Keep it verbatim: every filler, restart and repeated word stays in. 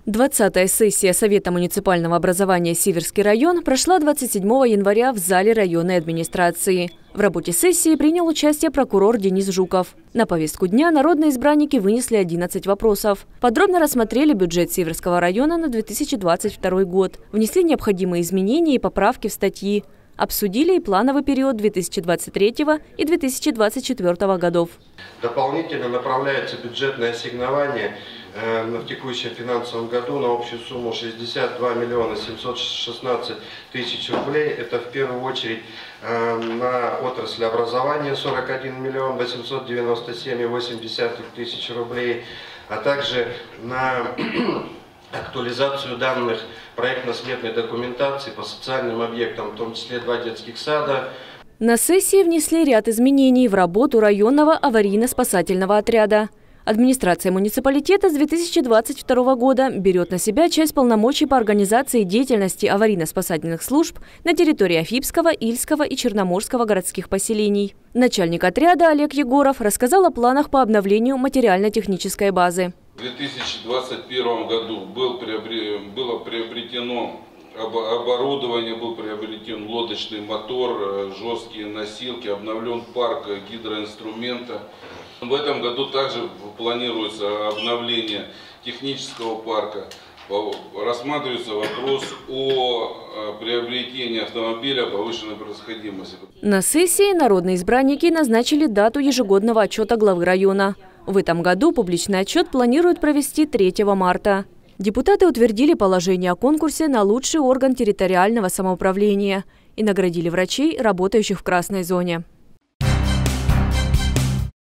двадцатая сессия Совета муниципального образования «Сиверский район» прошла двадцать седьмого января в зале районной администрации. В работе сессии принял участие прокурор Денис Жуков. На повестку дня народные избранники вынесли одиннадцать вопросов. Подробно рассмотрели бюджет Сиверского района на две тысячи двадцать второй год, внесли необходимые изменения и поправки в статьи. Обсудили и плановый период две тысячи двадцать третьего и две тысячи двадцать четвёртого годов. Дополнительно направляется бюджетное ассигнование э, в текущем финансовом году на общую сумму шестьдесят два миллиона семьсот шестнадцать тысяч рублей. Это в первую очередь э, на отрасль образования сорок один миллион восемьсот девяносто семь и восемь десятых тысяч рублей, а также на актуализацию данных проектно-сметной документации по социальным объектам, в том числе два детских сада. На сессии внесли ряд изменений в работу районного аварийно-спасательного отряда. Администрация муниципалитета с две тысячи двадцать второго года берет на себя часть полномочий по организации деятельности аварийно-спасательных служб на территории Афипского, Ильского и Черноморского городских поселений. Начальник отряда Олег Егоров рассказал о планах по обновлению материально-технической базы. В две тысячи двадцать первом году был приобре... было приобретено оборудование, был приобретен лодочный мотор, жесткие носилки, обновлен парк гидроинструмента. В этом году также планируется обновление технического парка. Рассматривается вопрос о приобретении автомобиля повышенной происходимости. На сессии народные избранники назначили дату ежегодного отчета главы района. В этом году публичный отчет планируют провести третьего марта. Депутаты утвердили положение о конкурсе на лучший орган территориального самоуправления и наградили врачей, работающих в красной зоне.